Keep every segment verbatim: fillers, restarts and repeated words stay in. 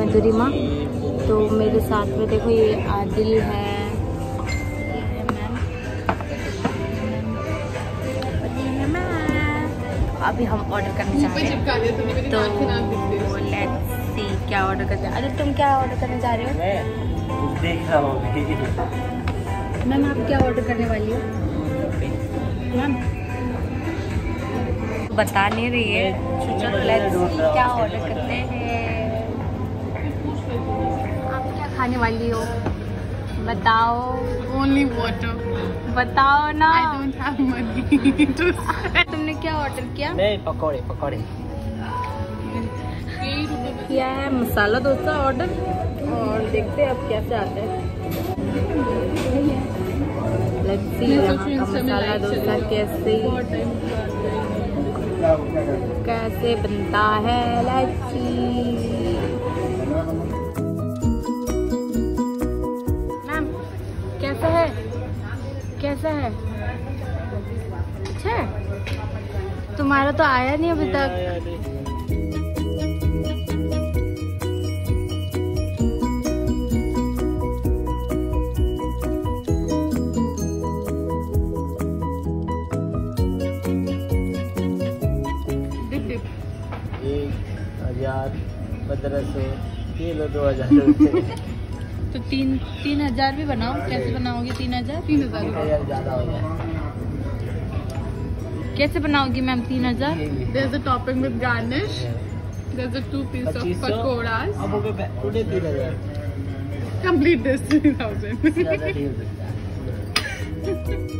मधुरिमा। तो मेरे साथ में देखो ये आदिल है, ये है मैम, ये है मैम। अभी हम ऑर्डर करने जा रहे हैं, तो लेट्स सी क्या ऑर्डर करते हैं। अरे तुम क्या ऑर्डर करने जा रहे हो? मैं देख रहा हूँ। मैम आप क्या ऑर्डर करने वाली हो? मैम बता नहीं रही है, चलो लेट्स सी क्या ऑर्डर करते हैं। आप क्या खाने वाली हो बताओ? Only water. बताओ ना। I don't have money to तुमने क्या ऑर्डर किया? नहीं, पकौड़े पकौड़े किया है मसाला डोसा ऑर्डर, और देखते हैं अब कैसे आता है। लेट्स सी यहाँ का मसाला डोसा कैसे कैसे बनता है। Let's see. मैम कैसा है, कैसा है? अच्छा है? तुम्हारा तो आया नहीं अभी तक। पंद्रह सौ किलो दो हजार तो तीन तीन हजार भी बनाओ। कैसे बनाओगी तीन हजार? तीन हजार ज्यादा हो गया। कैसे बनाओगी मैम तीन हजार? There's a topping with garnish. There's a two piece of pakoras. अब हो गए पूरे तीन हजार। Complete this three thousand. ज्यादा नहीं हो सकता।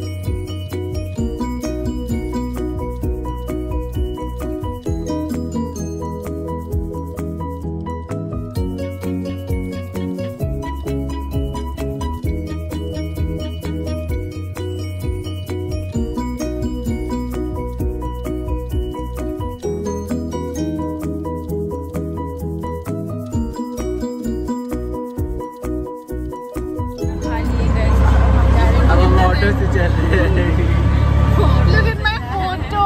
से चल रहे हैं। Look at my photo.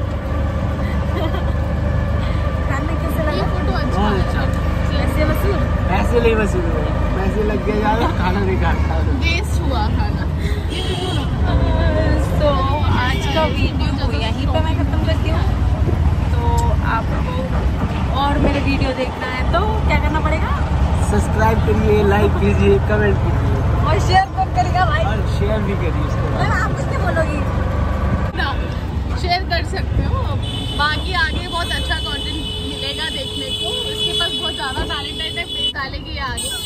खाना कैसे लगा? फोटो अच्छा अच्छा। पैसे वसूल? पैसे नहीं वसूल हुए, पैसे लग गए ज्यादा, खाना नहीं खाता। वेस्ट हुआ खाना। तो आज का वीडियो यहीं पे मैं खत्म करती हूँ। तो आपको और मेरे वीडियो देखना है तो क्या करना पड़ेगा? सब्सक्राइब करिए, लाइक कीजिए, कमेंट कीजिए और शेयर कौन करेगा भाई? और शेयर भी करिए इसको। आप कुछ क्या बोलोगी? शेयर कर सकते हो। बाकी आगे बहुत अच्छा कंटेंट मिलेगा देखने को। इसके पास बहुत ज़्यादा टैलेंट है, डालेगी आगे।